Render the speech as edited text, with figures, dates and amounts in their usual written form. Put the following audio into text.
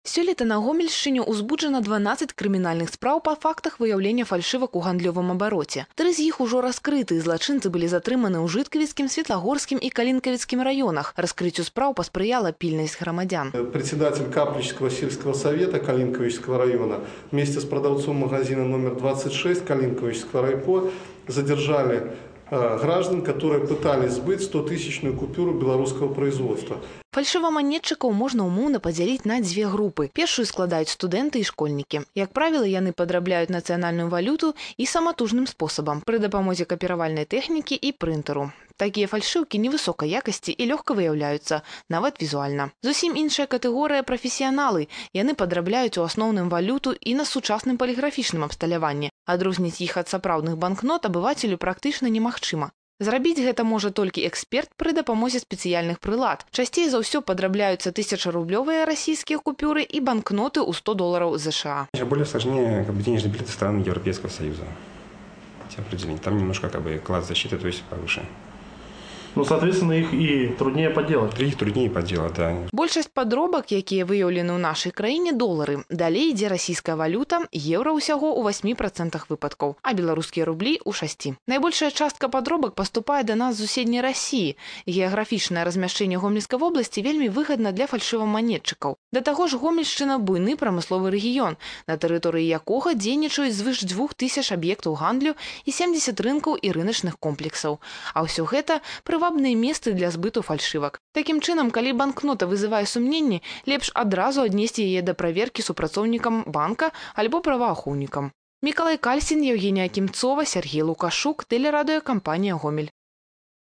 Сёлета на Гомельшчыне узбуджана 12 крымінальных спраў па фактах выяўлення фальшывак у гандлёвым абароце. 3 з іх ужо раскрыты, злачынцы былі затрыманы ў Жыткавіцкім, Светлагорскім і Калінкавіцкім раёнах. Раскрыццю спраў паспрыяла пільнасць грамадзян. Председатель Капличского сельского совета Калинковичского района вместе с продавцом магазина номер 26 Калинковичского райпо задержали граждан, которые пытались сбыть 100-тысячную купюру белорусского производства. Фальшываманетчыкаў можна умоўна падзяліць на 2 групы. Першую складаюць студэнты і школьнікі. Як правіла, яны падрабляюць нацыянальную валюту і саматужным спосабам пры дапамозе капіравальнай тэхнікі і прынтэру. Такія фальшыўкі невысокай якасці і лёгка выяўляюцца, нават візуальна. Зусім іншая катэгорыя – прафесіяналы. Яны падрабляюць у асноўным валюту і на сучасным паліграфічным абсталяванні. Адрозніць іх ад сапраўдных банкнот абывацелю практычна немагчыма. Зрабіць гэта можа толькі эксперт пры дапамозе спецыяльных прылад. Часцей за ўсё падрабляюцца 1000-рублёвыя расійскія купюры і банкноты ў $100 США. Более сложнее денежные билеты стран Европейского Союза. Там немножко класс защиты, то есть повыше. Ну, соответственно, их и труднее подделать. Их труднее подделать, да. Большасць падробак, якія выяўлены ў нашай краіне, долары. Далей ідзе расійская валюта, еўра ўсяго ў 8% выпадкаў, а беларускія рублі ў 6%. Найбольшая частка падробак паступае да нас з суседняй Расіі. Геаграфічнае размяшчэнне Гомельскай вобласці вельмі выгадна для фальшываманетчыкаў. Да таго ж Гомельшчына – буйны прамысловы рэгіён, на тэрыторыі якога дзейнічаюць звыш 2000 аб'ектаў гандлю і 70 рынкаў і рыначных комплексаў. А ўсё гэта прывабныя месцы для збыту фальшывак. Такім чынам, калі банкнота вызывае сумненні, лепш адразу аднесці яе да праверкі супрацоўнікам банка альбо праваахоўнікам. Мікалай Кальсін, Евгенія Кімцова, Сергей Лукашук, тэлерадыёкампанія «Гомель».